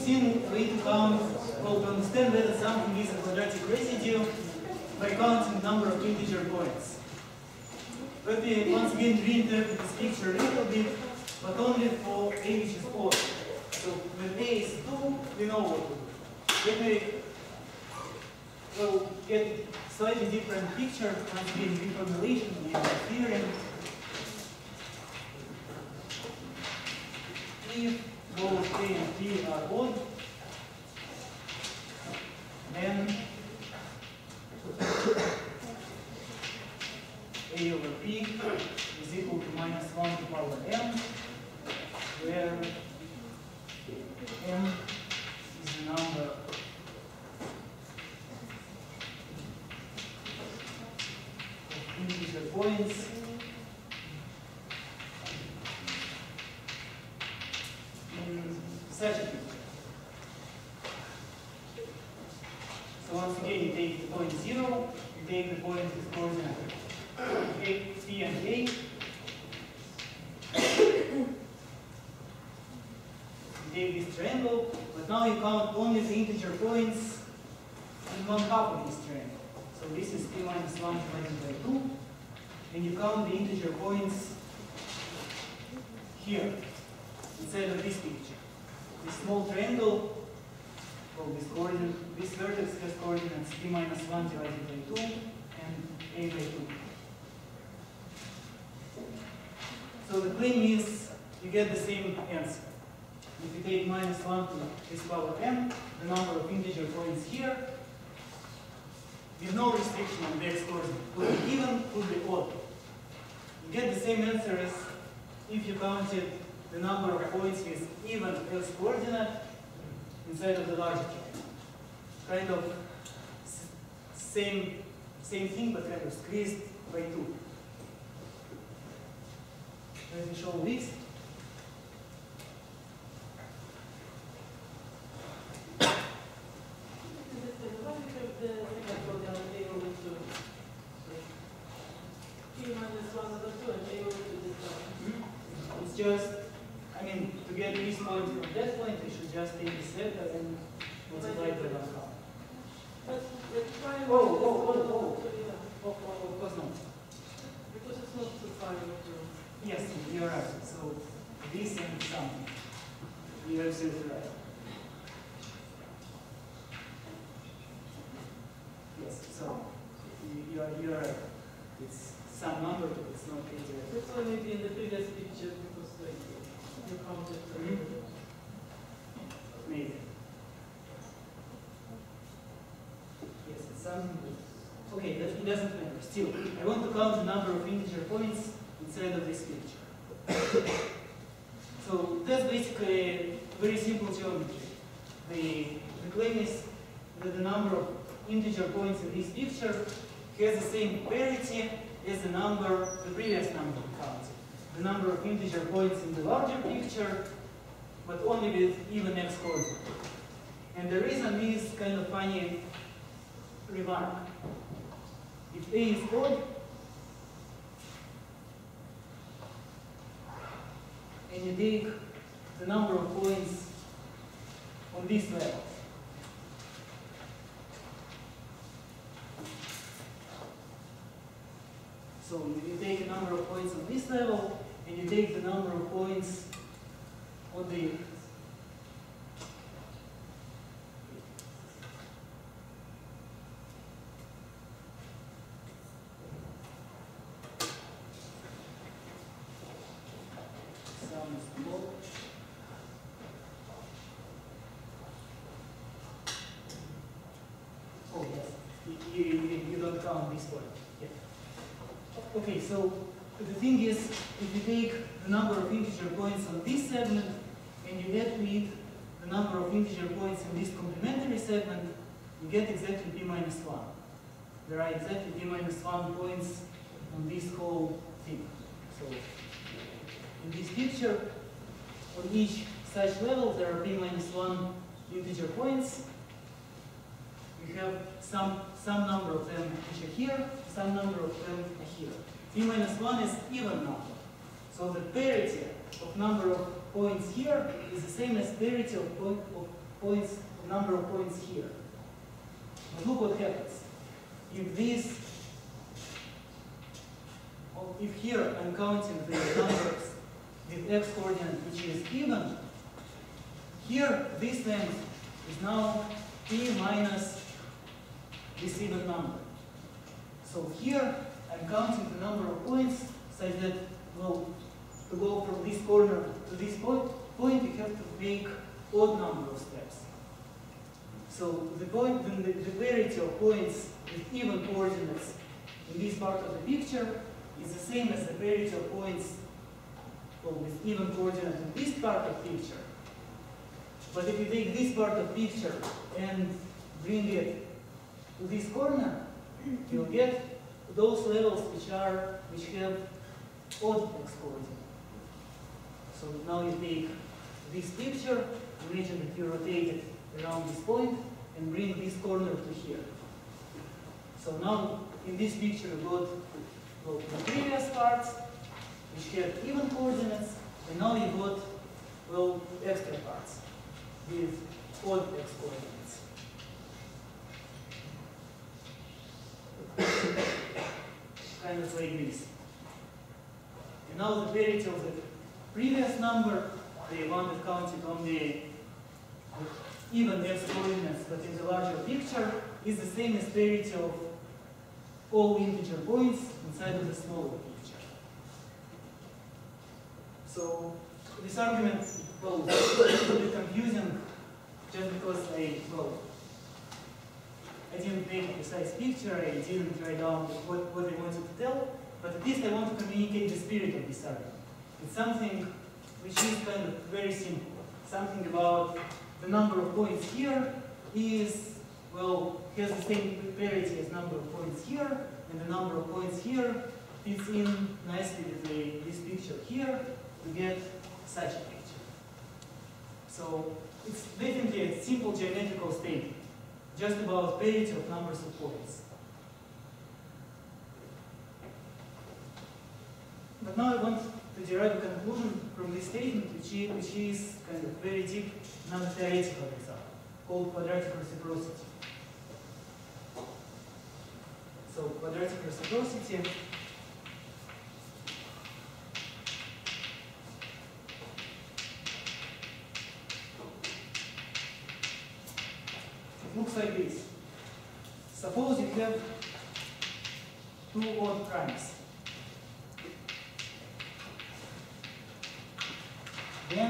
seen a way to count, well, to understand whether something is a quadratic residue by counting the number of integer points. Let me once again reinterpret this picture a little bit, but only for a which is odd. So when a is 2, we know what to do. Let me get a slightly different picture, once again reformulation of the theorem. If both A and B are odd, then A over P is equal to minus 1 to the power m, where m is the number of integer points in such a picture. So once again, you take the point 0, you take the point with coordinate P and A. You take this triangle, but now you count only the integer points in one half of this triangle. So this is P minus 1 divided by 2, and you count the integer points here, inside of this picture. This small triangle, well, this vertex has coordinates P minus 1 divided by 2 and A by 2. So the claim is you get the same answer. If you take minus 1 to this power m, the number of integer points here, with no restriction on the x coordinate, could be even, could be odd. You get the same answer as if you counted the number of points with even x coordinate inside of the larger triangle. Kind of same thing, but kind of squeezed by 2. Let me show this. It's just, I mean, to get this point from that point, we should just take this vector and multiply it by 1 half. Of course not. Because it's not too far. Yes, you're right. So this and something. You're absolutely right. Yes, so you're right. It's some number, but it's not exact. That's why maybe in the previous picture, because like you counted. Maybe. Yes, it's something. Okay, that doesn't matter. Still, I want to count the number of integer points inside of this picture. So that's basically very simple geometry. The claim is that the number of integer points in this picture has the same parity as the previous number we counted. The number of integer points in the larger picture, but only with even x coordinate. And the reason is kind of funny remark. If A is odd, and you take the number of points on this level, so you take the number of points on this level, and you take the number of points on the you don't count this point. Yeah. Okay, so the thing is, if you take the number of integer points on this segment and you add to it the number of integer points in this complementary segment, you get exactly P minus 1. There are exactly P minus 1 points on this whole thing. So in this picture, on each such level, there are P minus 1 integer points. We have some number of them which are here, some number of them are here. P minus 1 is even number. So the parity of number of points here is the same as parity of points, the number of points here. But look what happens. If here I'm counting the numbers with x coordinate which is even, here this length is now p minus this even number. So here I'm counting the number of points such that, well, to go from this corner to this point you have to make odd number of steps. So the parity of points with even coordinates in this part of the picture is the same as the parity of points, well, with even coordinates in this part of the picture. But if you take this part of the picture and bring it to this corner, you'll get those levels which have odd x coordinates. So now you take this picture, imagine that you rotate it around this point and bring this corner to here. So now in this picture you got, well, the previous parts which have even coordinates, and now you got, well, extra parts with odd x coordinates. Kind of like this. And now the parity of the previous number, the one that counted on the even x coordinates but in the larger picture, is the same as parity of all integer points inside of the smaller picture. So this argument, well, is a little bit confusing just because I didn't make a precise picture, I didn't write down what I wanted to tell, but at least I want to communicate the spirit of this argument. It's something which is kind of very simple. Something about the number of points here is, well, has the same parity as number of points here, and the number of points here fits in nicely with this picture here to get such a picture. So it's definitely a simple geometrical statement, just about parity of numbers of points. But now I want to derive a conclusion from this statement, which is kind of very deep, non-theoretical example, called quadratic reciprocity. So quadratic reciprocity looks like this. Suppose you have two odd primes. Then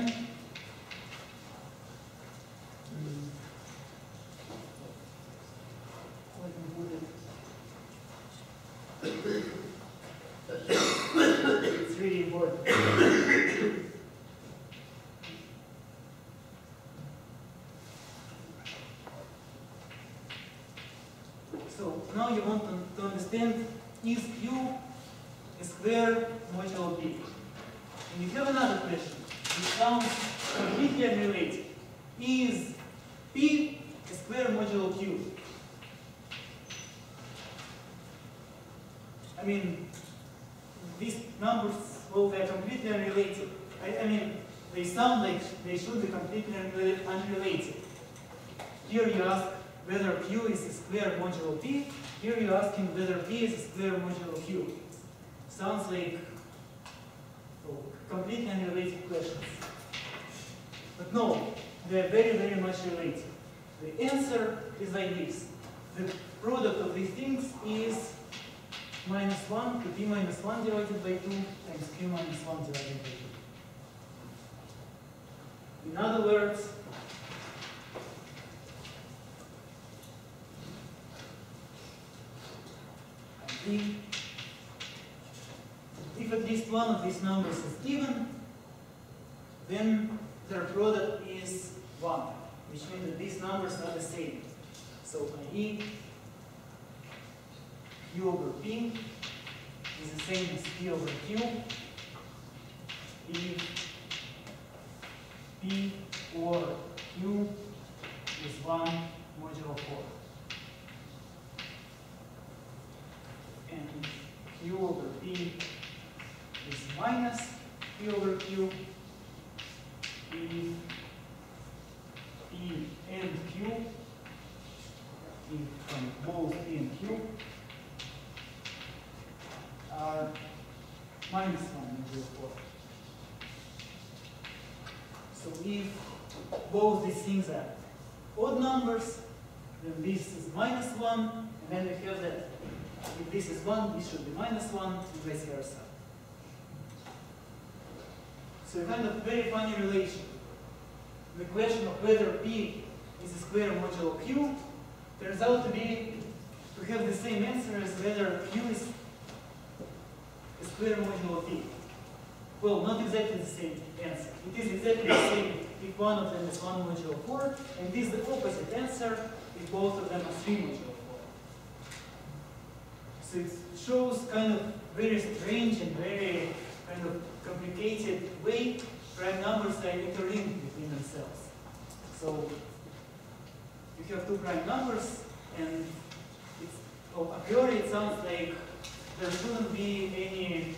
let me put it. It's really important. So now you want to understand, is Q a square modulo P? And you have another question, which sounds completely unrelated. Is P a square modulo Q? I mean, these numbers, well, they're completely unrelated. I mean, they sound like they should be completely unrelated. Here you ask whether Q is a square modulo P. Here you're asking whether P is a square modulo Q. Sounds like completely unrelated questions. But no, they're very, very much related. The answer is like this. The product of these things is -1 to P minus 1 divided by 2 times Q minus 1 divided by 2. In other words, if at least one of these numbers is even, then their product is 1, which means that these numbers are the same. So i.e. Q over P is the same as P over Q if P over Q is 1 modulo 4. And Q over P is minus P over Q if P and Q, if both P and Q are minus 1 modulo 4. So if both these things are odd numbers, then this is minus 1, and then we have that if this is 1, this should be minus 1, and vice versa. So a kind of very funny relation. The question of whether P is a square modulo Q turns out to have the same answer as whether Q is a square modulo P. Well, not exactly the same answer. It is exactly the same if one of them is 1 modulo 4, and it is the opposite answer if both of them are 3 modulo 4. So it shows kind of very strange and very kind of complicated way prime numbers are interlinked between themselves. So you have two prime numbers, and a priori it sounds like there shouldn't be any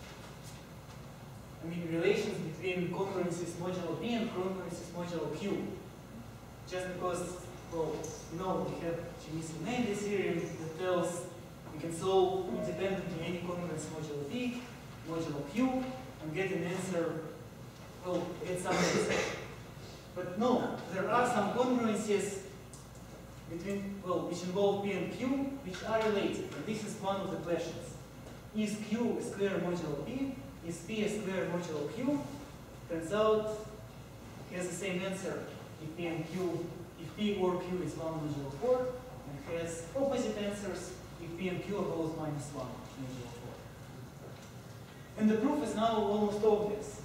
relations between congruencies modulo P and congruencies modulo Q. Just because, well, you know, we have Chimici-Mendes theorem that tells we can solve independently any congruence modulo P, modulo Q, and get an answer, well, get some answer. But no, there are some congruencies between, well, which involve P and Q, which are related. And this is one of the questions. Is Q a square modulo P? Is P a square modulo Q? Turns out it has the same answer if P and Q, if P or Q is 1 modulo 4, and has opposite answers if P and Q are both minus 1 modulo 4. And the proof is now almost obvious.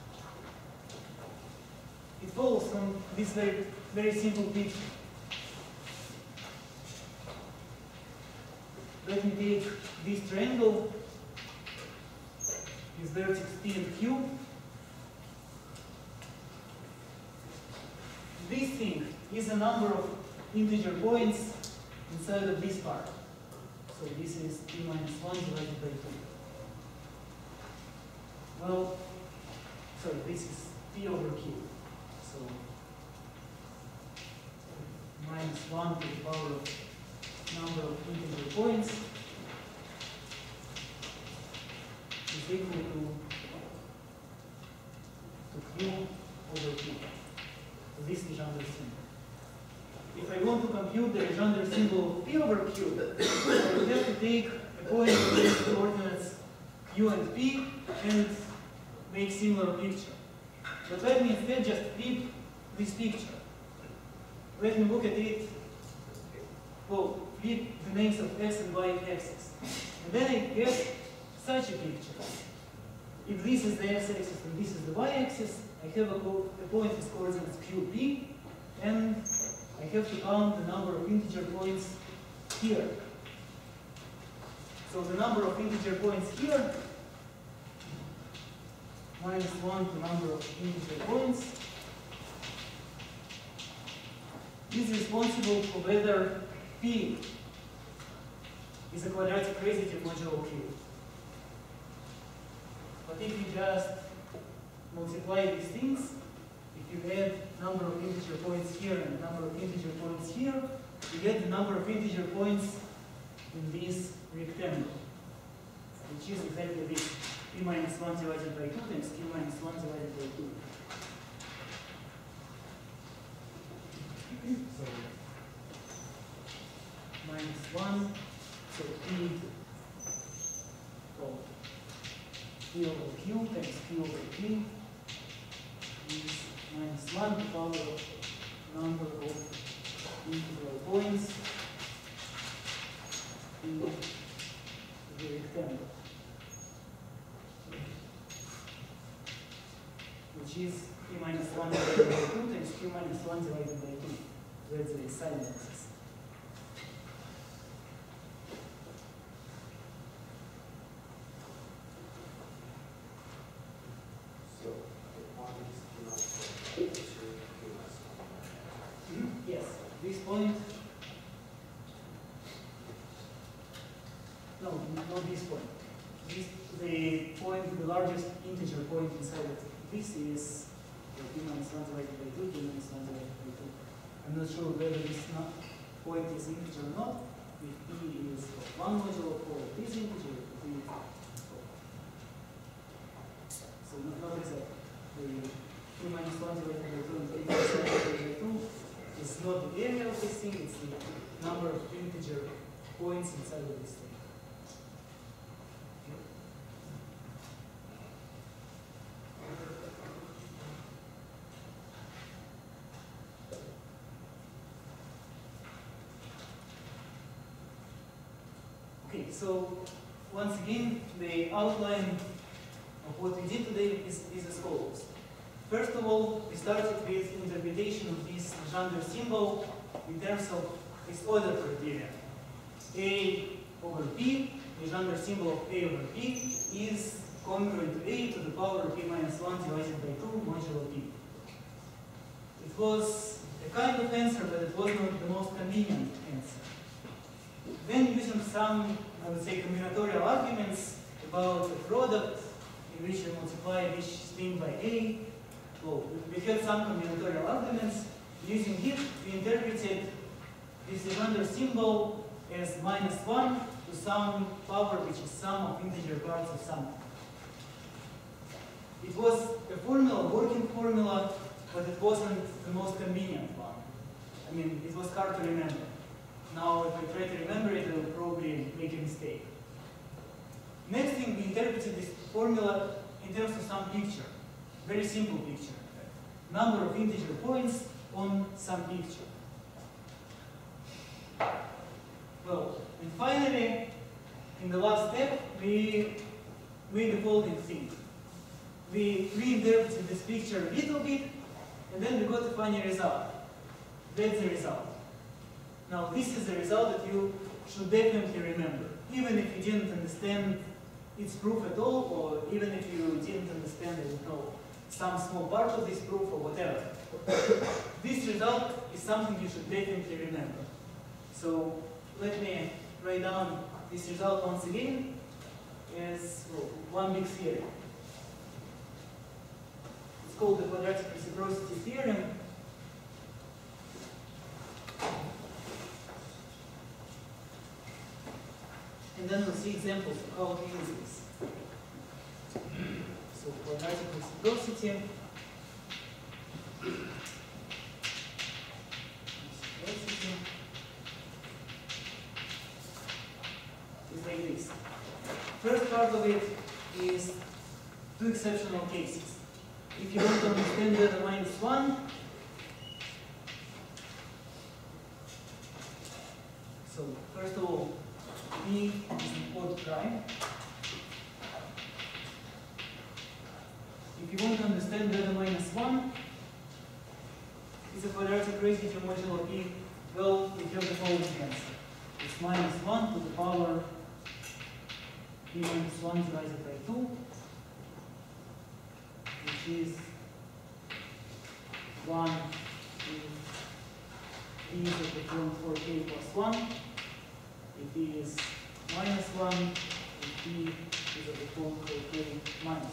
It follows from this very, very simple picture. Let me take this triangle, this vertex P and Q. This thing is a number of integer points inside of this part. So this is P minus 1 divided by 2. Well, sorry, this is P over Q. So minus 1 to the power of number of integer points is equal to Q over Q. So this is Legendre symbol. If I want to compute the Legendre symbol P over Q, I would have to take a point with the coordinates Q and P and make similar picture. But let me instead just flip this picture. Let me look at it, well, flip the names of x and y axis. And then I get such a picture. If this is the x-axis and this is the y-axis, I have a point with coordinates qp, and I have to count the number of integer points here. So the number of integer points here, minus 1 to number of integer points, is responsible for whether P is a quadratic residue modulo Q. But if you just multiply these things, if you add number of integer points here and number of integer points here, you get the number of integer points in this rectangle, which is exactly this, P minus 1 divided by 2 times Q minus 1 divided by 2. So minus 1, so P over Q times Q over P is minus 1 to the power of number of integral points in the rectangle, which is P minus 1 divided by 2 times Q minus 1 divided by 2. That's the sine axis. So the quantities do not go to Q minus 1. Yes, this point. No, not this point. This, the point, the largest integer point inside it. This is P minus 1 divided by 2, P minus 1 divided by 2. And I'm not sure whether this point is integer or not. If p is of 1 modulo 4, it is integer. If p is so not exactly. The p minus 1 divided by 2 and p minus 1 divided by 2 is not the area of this thing, it's the number of integer points inside of this thing. Okay, so once again, the outline of what we did today is as follows. First of all, we started with interpretation of this Legendre symbol in terms of its order criteria. A over p, Legendre symbol of A over p, is congruent to A to the power p minus 1 divided by 2 modulo p. It was a kind of answer, but it was not the most convenient answer. Then, using some, I would say, combinatorial arguments about the product in which we multiply each thing by A, well, we had some combinatorial arguments. Using it, we interpreted this Legendre symbol as minus 1 to some power which is sum of integer parts of sum. It was a formula, working formula, but it wasn't the most convenient one. I mean, it was hard to remember. Now, if I try to remember it, I will probably make a mistake. Next thing, we interpreted this formula in terms of some picture. Very simple picture. Number of integer points on some picture. Well, and finally, in the last step, we made the following thing. We reinterpreted this picture a little bit, and then we got a funny result. That's the result. Now, this is the result that you should definitely remember, even if you didn't understand its proof at all, or even if you didn't understand, I don't know, some small part of this proof or whatever. This result is something you should definitely remember. So let me write down this result once again as one big theorem. It's called the quadratic reciprocity theorem. And then we'll see examples of how to use this. So quadratic reciprocity. Is like this. First part of it is two exceptional cases. If you want to understand delta minus 1, so first of all, P is an odd prime. If you want to understand delta minus 1, is a quadratic residue modulo P, well, we have the following answer. It's minus 1 to the power P minus 1 divided by 2, which is 1 if P is of the form 4K plus 1, if P is minus 1, if P is of the form 4K minus 1.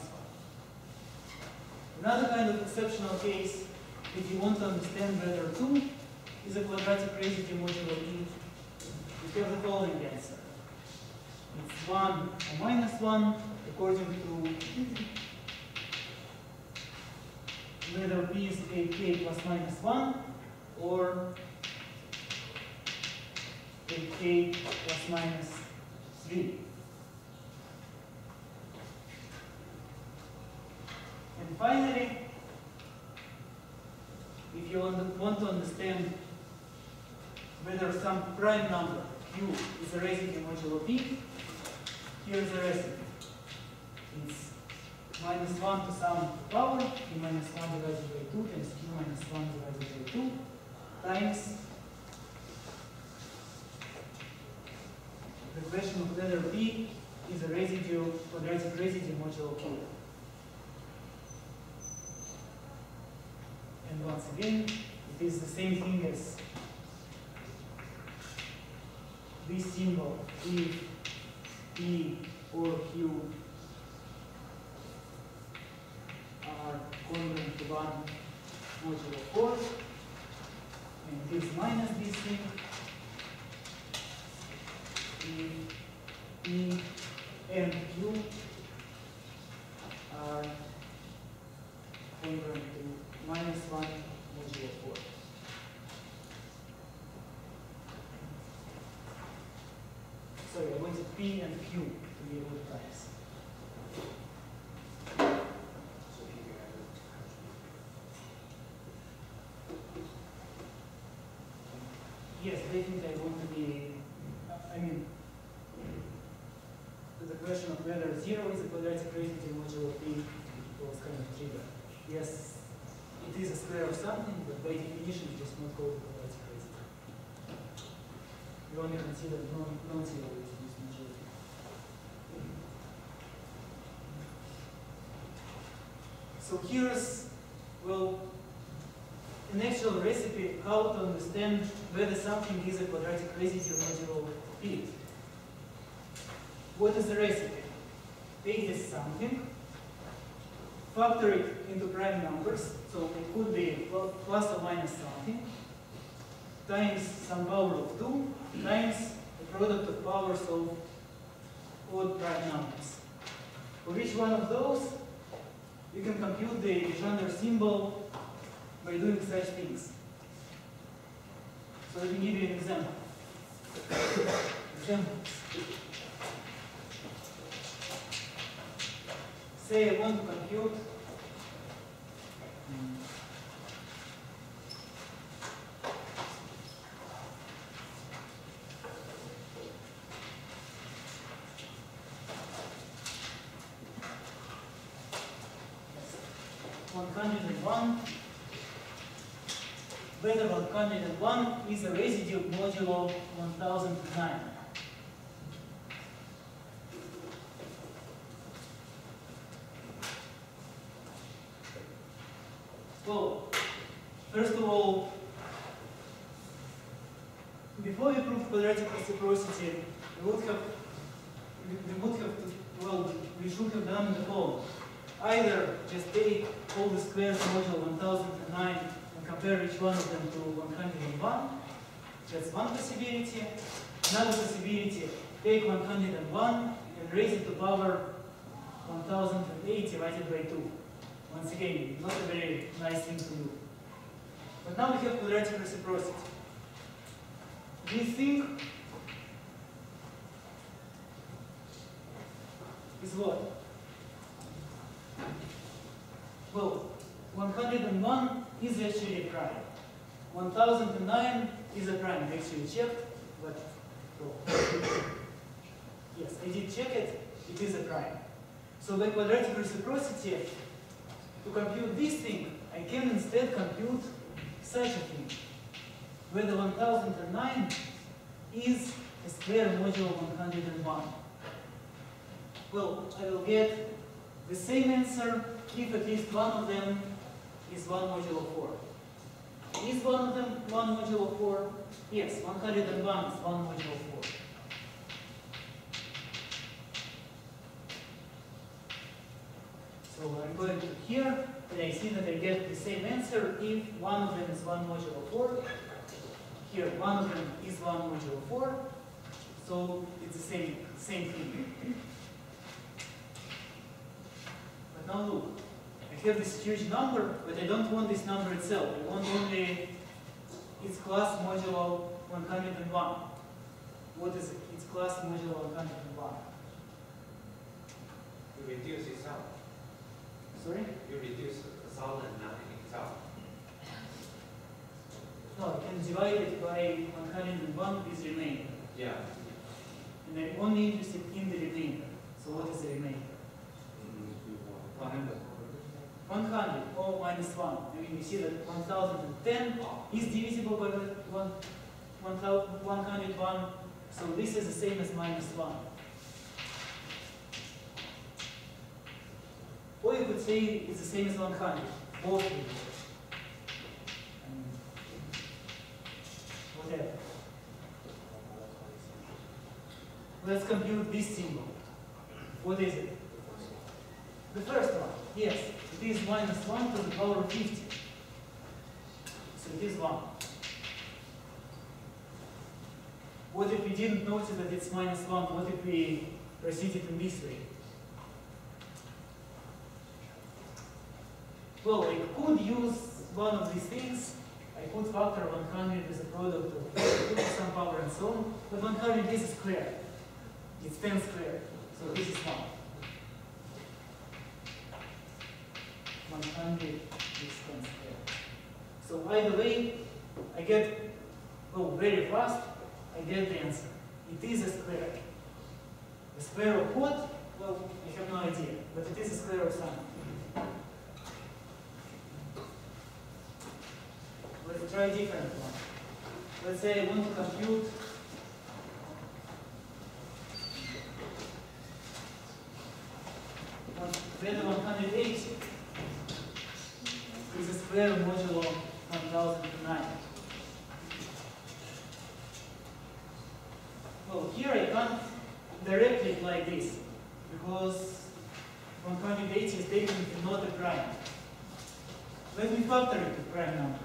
Another kind of exceptional case, if you want to understand whether 2 is a quadratic residue modulo P, you have the following answer. It's 1 or minus 1 according to whether P is AK plus minus 1 or AK plus minus 3. And finally, if you want to understand whether some prime number Q is a residue modulo P, here is a residue. It's minus 1 to some power, P minus 1 divided by 2 times Q minus 1 divided by 2 times the question of whether P is a residue, quadratic residue modulo Q. And once again, it is the same thing as this symbol if P or Q are congruent to 1 modulo 4, and it gives minus this thing. If P and Q are congruent to minus 1 modulo 4. Sorry, I wanted P and Q to be odd primes. So here I would Yes, definitely I want to be, I mean, the question of whether 0 is a quadratic residue modulo P was kind of triggered. Yes, it is a square of something, but by definition it is not called a quadratic residue. We only consider non-zero residues modulo P. So here's, well, an actual recipe how to understand whether something is a quadratic residue modulo P. What is the recipe? Take this something, factor it into prime numbers, so it could be plus or minus something, times some power of 2, times the product of powers of odd prime numbers. For each one of those, you can compute the Legendre symbol by doing such things. So let me give you an example. Say I want to compute whether 101 is a residue modulo 1009. Well, first of all, before we prove quadratic reciprocity, we should have done the following. Either just take all the squares modulo 1009 and compare each one of them to 101. That's one possibility. Another possibility, take 101 and raise it to power 1008 divided by 2. Once again, not a very nice thing to do. But now we have quadratic reciprocity. This thing is what? Well, 101 is actually a prime. 1009 is a prime. I actually checked, but well, yes, I did check it. It is a prime. So by quadratic reciprocity, to compute this thing, I can instead compute such a thing, where the 1009 is a square modulo 101. Well, I will get the same answer if at least one of them is 1 modulo 4. Is one of them 1 modulo 4? Yes, 101 is 1 modulo 4. So I'm going to here, and I see that I get the same answer if one of them is 1 modulo 4. Here, one of them is 1 modulo 4. So it's the same thing. But now look, I have this huge number, but I don't want this number itself. I want only its class modulo 101. What is its class modulo 101? You reduce itself. Sorry? You reduce 1009 itself. No, I can divide it by 101 is remainder. Yeah. And I'm only interested in the remainder. So what is the remainder? 100. 100, or minus 1. I mean, you see that 1010 is divisible by 101. So this is the same as minus 1. Or you could say it's the same as 100. Both will work. Whatever. Let's compute this symbol. What is it? The first one, yes, it is minus 1 to the power of 50. So it is 1. What if we didn't notice that it's minus 1? What if we proceeded in this way? Well, I could use one of these things. I could factor 100 as a product of some power and so on. But 100 is a square. It's 10 squared. So this is 1. 100 is 10 squared. So either way, I get, oh, very fast, I get the answer. It is a square. The square of what? Well, I have no idea, but it is a square of something. Let's try a different one. Let's say I want to compute whether 180 is a square modulo 1009. Well, here I can't directly apply this because 180 is definitely not a prime. Let me factor it to prime numbers.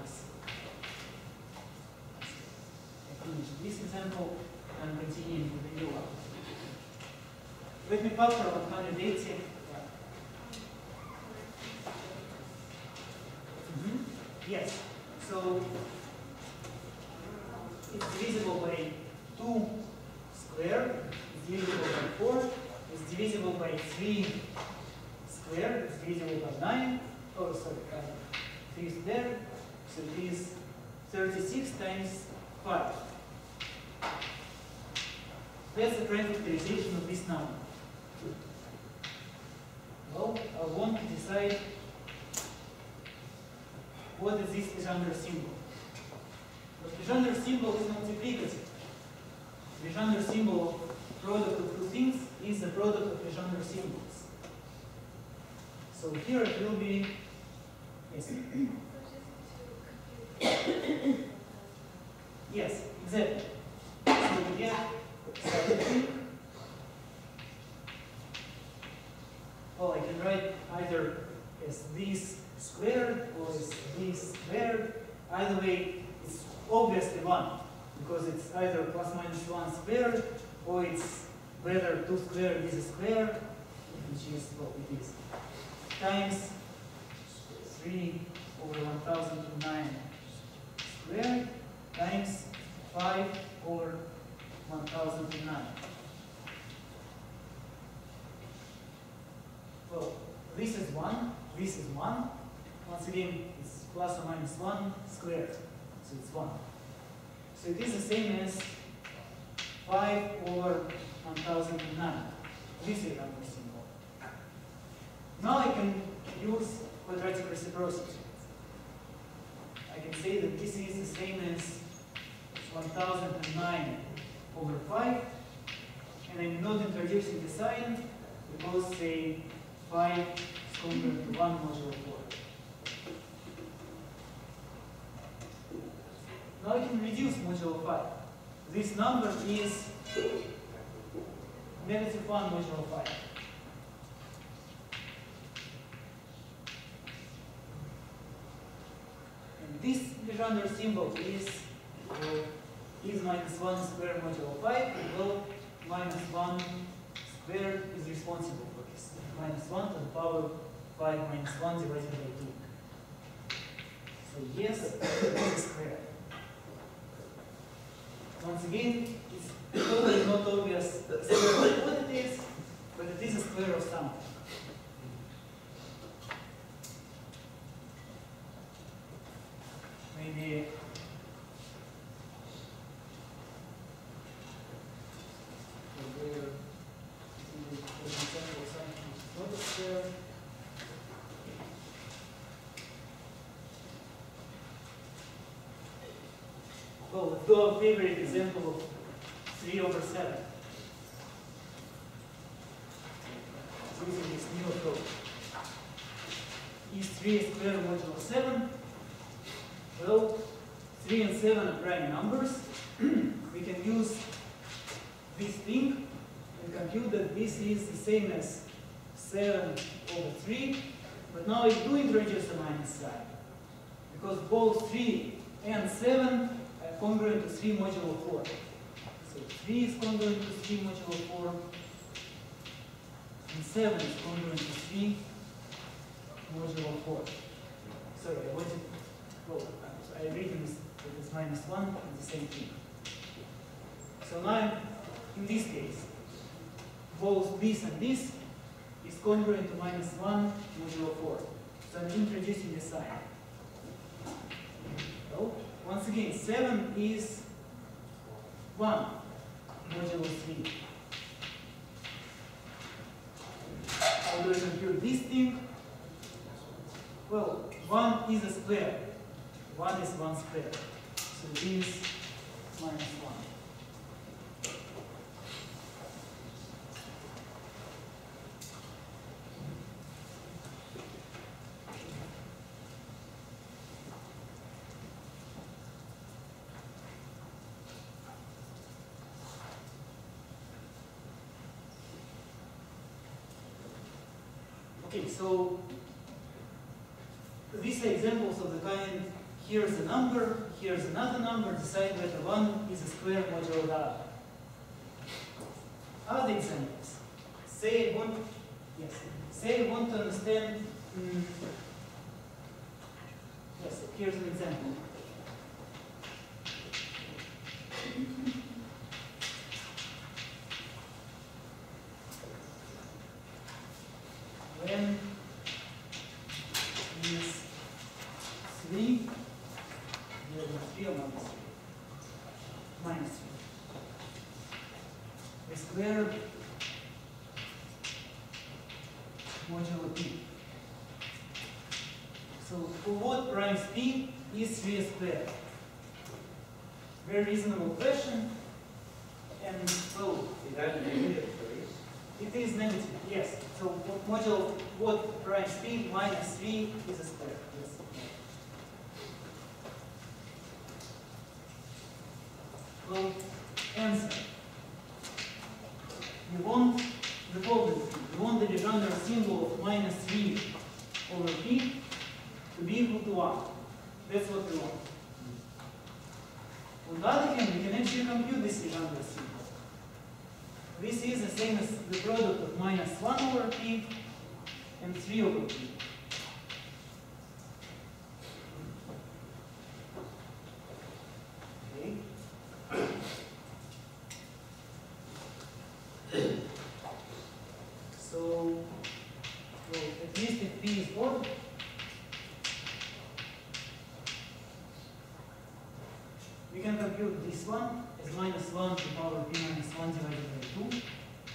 I finish this example and continue with the new one. Let me factor 180. Yes, so it's divisible by 2 squared, it's divisible by 4, it's divisible by 3 squared, it's divisible by 9, oh sorry, 3 is there, so it is 36 times 5. That's the prime factorization of this number. Well, I want to decide what is this Legendre symbol. The Legendre symbol is multiplicative. The Legendre symbol of product of two things is the product of Legendre symbols. So here it will be, yes. Yes, exactly. So we get something. Well, I can write either as this squared or as this squared. Either way, it's obviously 1 because it's either plus minus 1 squared or it's whether 2 squared is a square, which is what it is, times 3 over 1009 squared times 5 over 1009. Well, this is 1, this is 1. Once again, it's plus or minus 1 squared, so it's 1. So it is the same as 5 over 1009. This is number symbol. Now I can use quadratic reciprocity. I can say that this is the same as 1009 over 5, and I'm not introducing the sign because say 5 is congruent to 1 modulo 4. Now I can reduce modulo 5. This number is negative 1 modulo 5. And this Legendre symbol is minus 1 squared modulo 5. Well, minus 1 squared is responsible for this. Minus 1 to the power 5 minus 1 divided by 2. So yes, it is squared. Once again, it's totally not obvious what it is, but it is a square of something. Maybe not a square. Well, let's do our favorite example of 3 over 7. Using this new approach. Is 3 squared modulo 7? Well, 3 and 7 are prime numbers. We can use this thing and compute that this is the same as 7 over 3. But now I do introduce a minus sign. Because both 3 and 7 are congruent to 3 modulo 4. So 3 is congruent to 3 modulo 4, and 7 is congruent to 3 modulo 4. Sorry, I wanted, well, I written this that it's -1 and the same thing. So now, in this case, both this and this is congruent to -1 modulo 4. So I'm introducing the sign. So, once again, 7 is 1 modulo 3. How do I compute this thing? Well, 1 is a square. 1 is 1 square. So this is -1. Okay, so these are examples of the kind, here's a number, here's another number, decide whether one is a square modulo the other. Other examples. Say I want, yes, say I want to understand, yes, here's an example. When is 3 divided by 3 or minus 3? Minus 3. The square modulo p. So for what primes p is 3 squared? Very reasonable question. And well, Is that negative 3? it is negative, yes. So modulo what primes p minus 3 is a square. Yes. Well, answer. We want the following. We want the Legendre symbol of minus 3 over p to be equal to 1. That's what we want. On the other hand, we can actually compute this Legendre symbol. This is the same as the product of minus 1 over p and 3 over p. Okay. So, well, at least if p is odd, we can compute this one as minus 1 to the power p minus 1 divided by 2.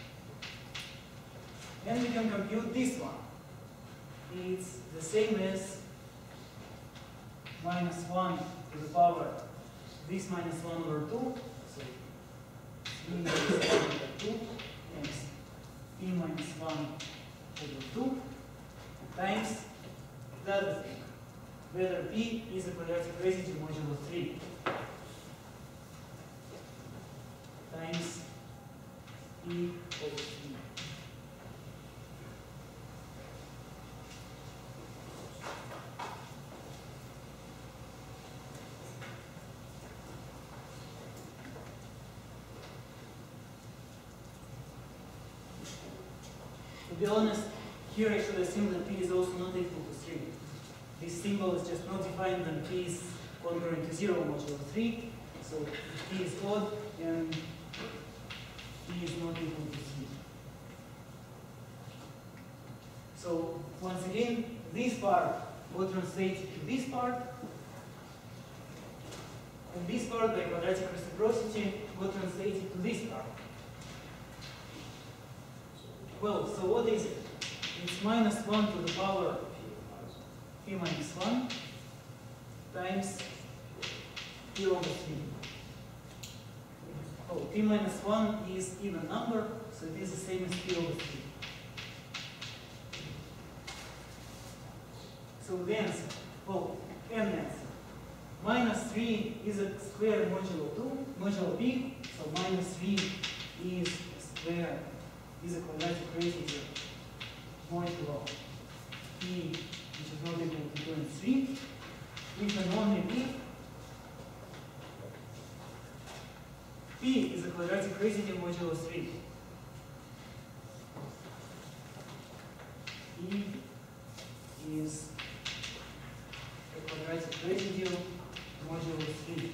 And we can compute this one. It's the same as minus 1 to the power this minus 1 over 2. So 3 minus 1 over 2 times p minus 1 over 2 times the other thing, whether p is a quadratic residue modulo 3. Times p over 3. To be honest, here I should assume that p is also not equal to 3. This symbol is just not defined when p is congruent to 0 modulo 3. So p is odd and p is not equal to 3. So once again, this part will translate to this part, and this part by quadratic reciprocity will translate to this part. Well, so what is it? It's minus 1 to the power p minus 1 times p over 3. Oh, p minus 1 is even number, so it is the same as p over 3. So the answer, well, n answer. Minus 3 is a square modulo 2, modulo p, so minus 3 is a square, is a quadratic residue modulo p, which is not equal to 2 and 3, if and only p P is a quadratic residue modulo 3. P is a quadratic residue modulo 3.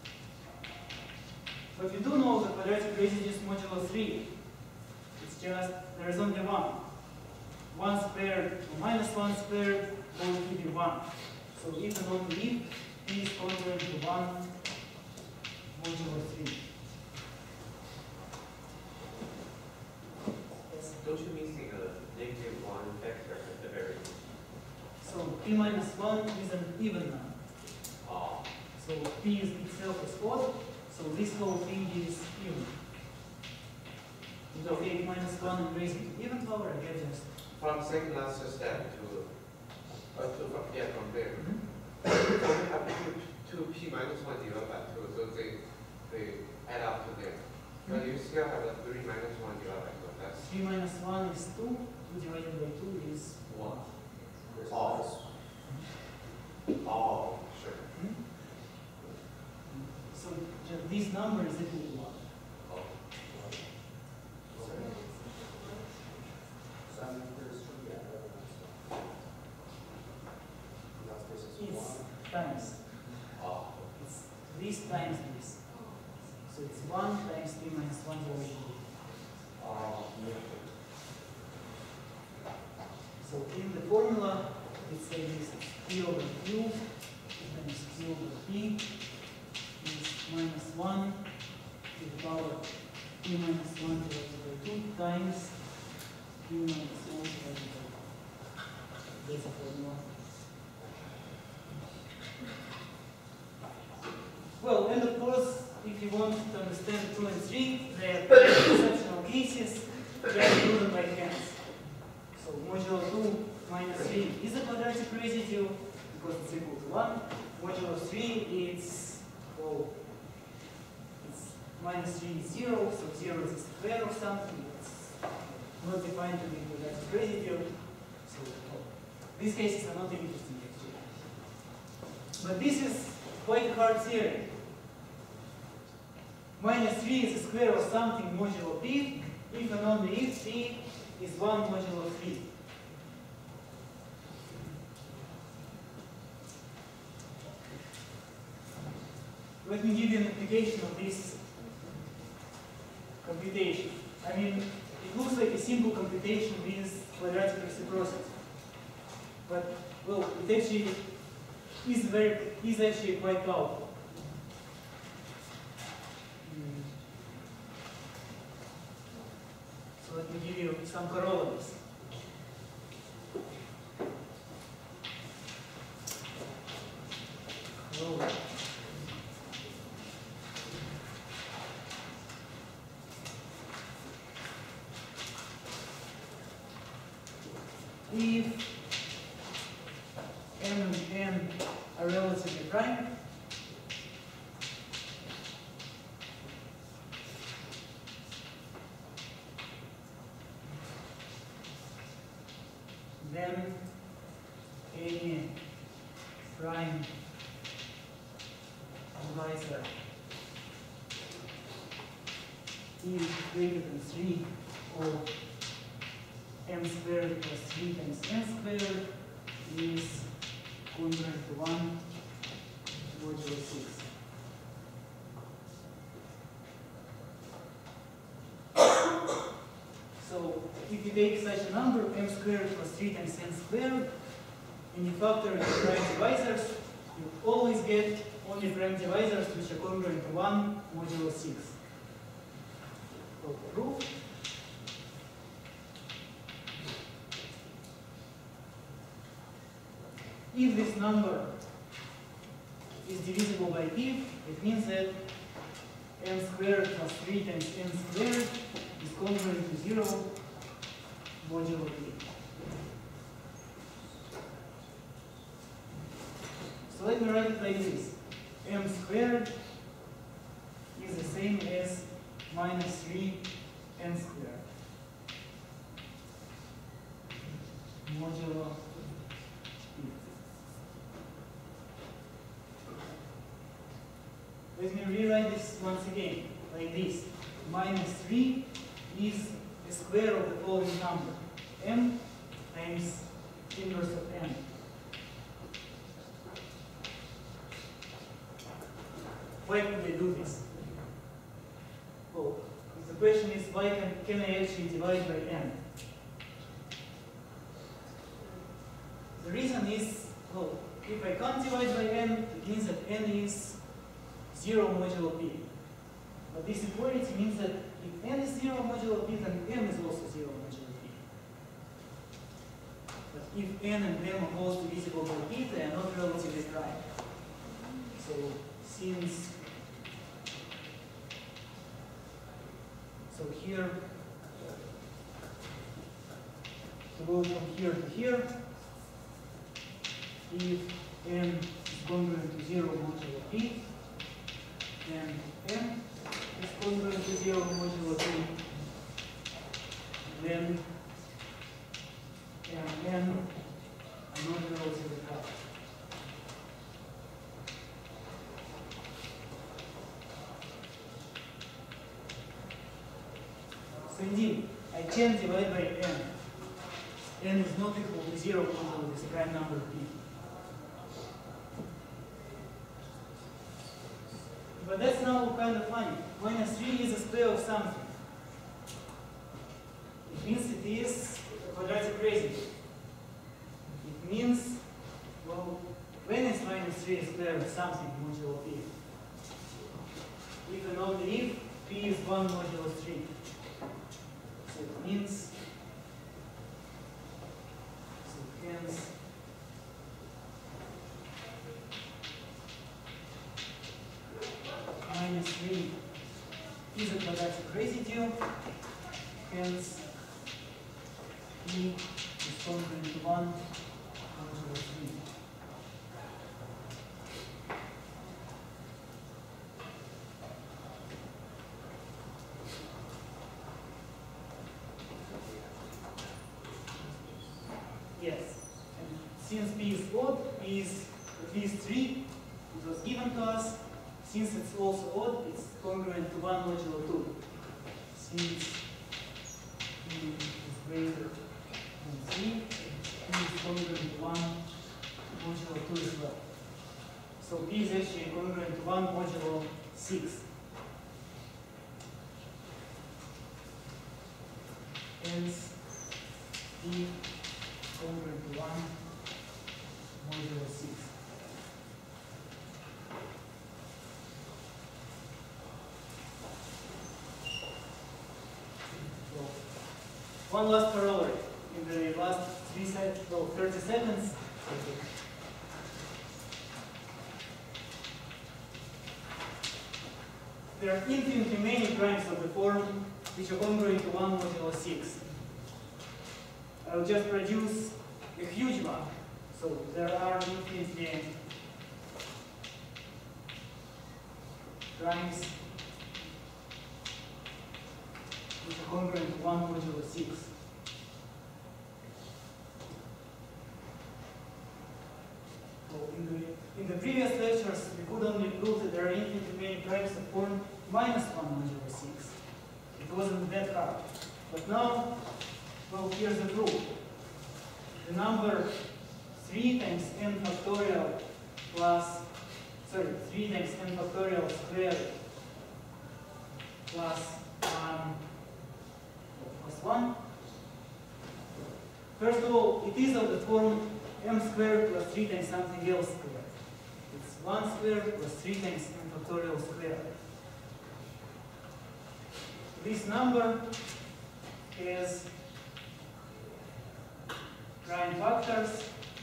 But you do know the quadratic residues modulo 3. It's just, there is only one. 1 squared or minus 1 squared will give you 1. So if and only if P is congruent to 1 modulo 3. Don't you mean the -1 vector at the very end? So P minus 1 is an even number. Oh. So P is itself is odd, so this whole thing is even. If I take minus 1 and raise it to even power, I get just. From second last step to yeah, from there. Mhm. So we have two P minus 1 divided by 2, so they add up to there. But you still have a 3 minus 1 divided by 2. That's 3 minus 1 is 2, 2 divided by 2 is 1. Oh. Oh, sure. Hmm? So just this number is equal to 1. Oh. It's times. Oh. It's this times this. So it's 1 times 3 minus 1 divided by 2. Oh. So in the formula, it says this is P over Q times Q over P is minus 1 to the power P minus 1 divided by 2 times Q minus 1 divided by 2. That's the formula. Well, and of course, if you want to understand 2 and 3, they are exceptional cases, they are do them by hands. So modulo 2 minus 3 is a quadratic residue because it's equal to 1. Modulo 3 is, well, it's minus 3 is 0, so 0 is a square of something. It's not defined to be a quadratic residue. So well, these cases are not interesting actually. But this is quite hard theory. Minus 3 is a square of something modulo P, if and only if P is 1 modulo 3. Let me give you an application of this computation. I mean, it looks like a simple computation with quadratic reciprocity. But, well, it actually is actually quite powerful. So let me give you some corollaries. Corollary. If m and n are relatively prime, then any prime divisor is greater than 3 or m squared plus 3 times n squared is congruent to 1 modulo 6. So if you take such a number, m squared plus 3 times n squared, and you factor in the prime divisors, you always get only prime divisors which are congruent to 1 modulo 6. So proof. If this number is divisible by p, it means that n squared plus 3 times n squared is congruent to 0 modulo p. So let me write it like this. M squared is the same as minus 3 n squared modulo p. Let me rewrite this once again. like this. Minus 3 is the square of the following number, m times inverse of n. Why could I do this? Well, the question is, why can I actually divide by n? The reason is, well, if I can't divide by n, it means that n is 0 modulo p. But this equality means that if n is 0 modulo p, then m is also 0 modulo p. But if n and m are both divisible by p, they are not relatively prime. So since here, to go from here to here, if m is congruent to 0 modulo p, and m is congruent to 0 modulo p, then m and n are not relatively prime. So indeed, I can divide by n. N is not equal to 0 modulo this prime number p. But that's now kind of funny. Minus 3 is a square of something. It means it is a quadratic residue. It means, well, when is minus 3 a square of something modulo p? If and only if p is 1 modulo 3. So it means, so hence, minus 3 is a quadratic residue, hence p is congruent to 1 modulo 3. Yes, and since p is odd, p is at least 3, it was given to us. Since it's also odd, it's congruent to 1 modulo 2. Since p is greater than 3, p is congruent to 1 modulo 2 as well. So p is actually congruent to 1 modulo 6. Hence, p congruent to 1 modulo 6. So, one last corollary in the last 30 seconds. There are infinitely many primes of the form which are congruent to 1 modulo 6. I will just produce a huge one. So there are infinitely primes which are congruent to 1 modulo 6. So in the previous lectures, we could only prove that there are infinitely many primes of form minus 1 modulo 6. It wasn't that hard. But now, well, here's the proof. The number 3 times n factorial plus, 3 times n factorial squared plus 1. First of all, it is of the form m squared plus 3 times something else squared. It's 1 squared plus 3 times n factorial squared. This number has prime factors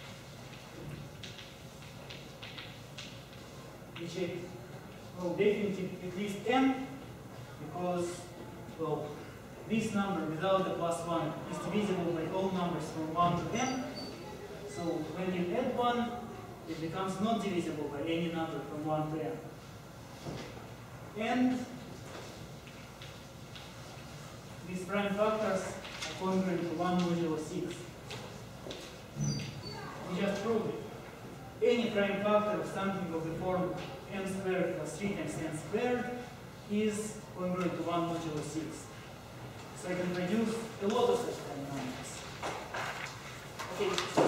which are, well, definitely at least n, because, well, this number without the plus 1 is divisible by all numbers from 1 to n. So when you add 1, it becomes not divisible by any number from 1 to n. And these prime factors are congruent to 1 modulo 6. We just proved it. Any prime factor of something of the form m squared plus 3 times n squared is congruent to 1 modulo 6. So I can produce a lot of such polynomials. Okay.